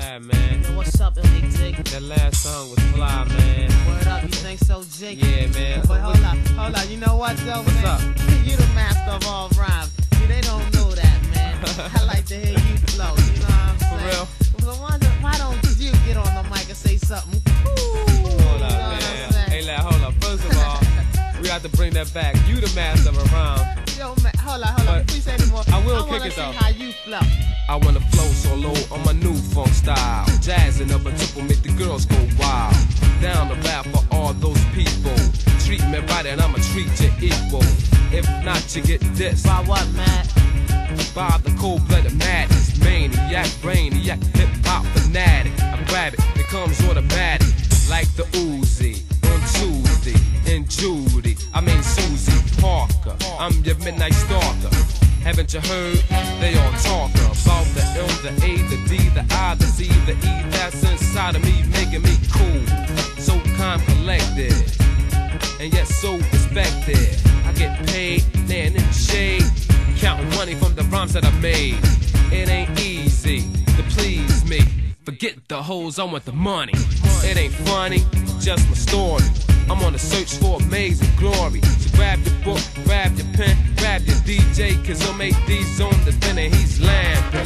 alright, man. Yo, what's up, LD? That last song was fly, man. Word up, you think so, Jake? Yeah, man. But hold on, you know what, though, What's man? up? You the master of all rhymes. See, they don't know that, man. I like to hear you flow, you know what I'm saying? For real? So why don't you get on the mic and say something cool? Hold up, man. Hey, lad, hold up. First of all, we have to bring that back. You the master of a rhyme. Yo, man, hold on. Please say anymore. I will kick it, though. I wanna see how you flow. I wanna flow solo on my new funk style. Jazzing up a triple, make the girls go wild. Down the rap for all those people. Treat me right and I'ma treat you equal. If not, you get this. By what, man? By the cold-blooded madness. Maniac, brainiac, hip-hop fanatic. I grab it, it comes automatic. Like the Uzi on Tuesday and Judy. I mean Susie Parker. I'm your midnight stalker. Haven't you heard? They all talk about the L, the A, the D, the I, the C, the E. That's inside of me, making me cool. So calm, collected, and yet so respected. I get paid, laying in the shade, counting money from the rhymes that I made. It ain't easy to please me. Forget the hoes, I want the money. It ain't funny, just my story. I'm on a search for amazing glory. So grab your book, grab your pen, grab your DJ, cause he'll make these on the spin and he's lamping.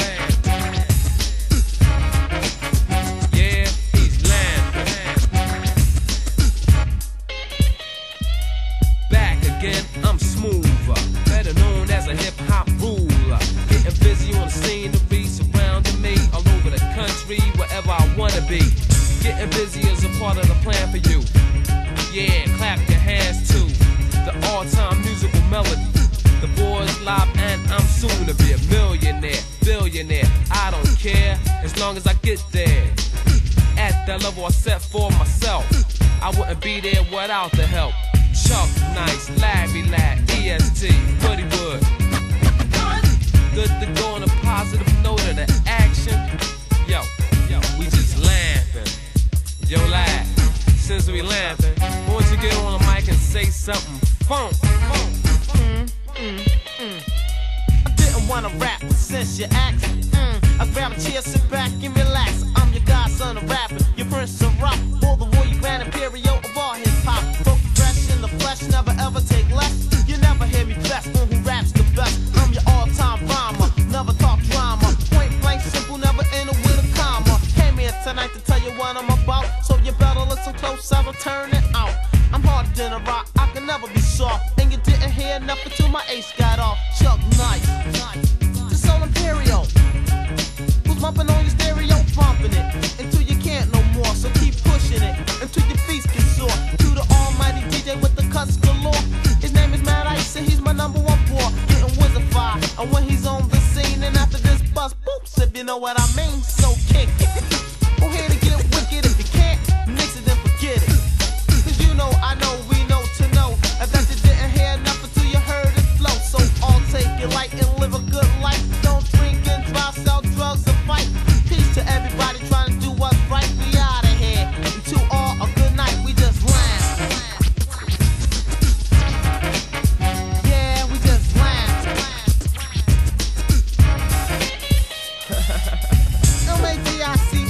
Yeah, he's lamping. Back again, I'm smoother, better known as a hip-hop ruler. Getting busy on the scenery, surrounding me all over the country, wherever I wanna be. Getting busy is a part of the plan for you. Yeah, clap your hands too. The all-time musical melody. The boys live and I'm soon to be a millionaire, billionaire. I don't care as long as I get there. At that level I set for myself. I wouldn't be there without the help. Chuck Nice, Larry Lad, EST, Buddy Wood. Good to go on a positive note of the action. Yo, we just laughing. Yo, lad, since we laughing, won't you get on the mic and say something funk? I didn't wanna rap, but since you asked, I grab a chair, sit back and relax. I'm your godson of rapping, your prince of rock, all the royal grand imperial of all hip hop. Fresh in the flesh, never ever take less. You never hear me best on who raps the best. I'm your all-time rhymer, never talk drama. Point blank, simple, never enter with a comma. Came here tonight to tell you what I'm about, so you better listen close, I will turn it out. I'm harder than a rock, I can never be soft. And you didn't hear nothing till my ace got off. Chuck Nice, the Soul Imperial, who's bumping on your stereo, bumping it until you can't no more. So keep pushing it until your feet get sore. To the almighty DJ with the cuts galore. His name is Mad Ice and he's my #1 boy. Getting wizardified, and when he's on the scene and after this bus, boop, if you know what I mean. So kick it. Go ahead and get wicked. If you can't, mix it and forget it. Cause you know, I know, we know to know that you didn't hear nothing till you heard it flow. So all take it light and live a good life. Don't drink and drive, sell drugs and fight. Peace to everybody trying to do what's right. We out of here. And to all a good night. We just laugh. Yeah, we just laugh. M-A-D-I-C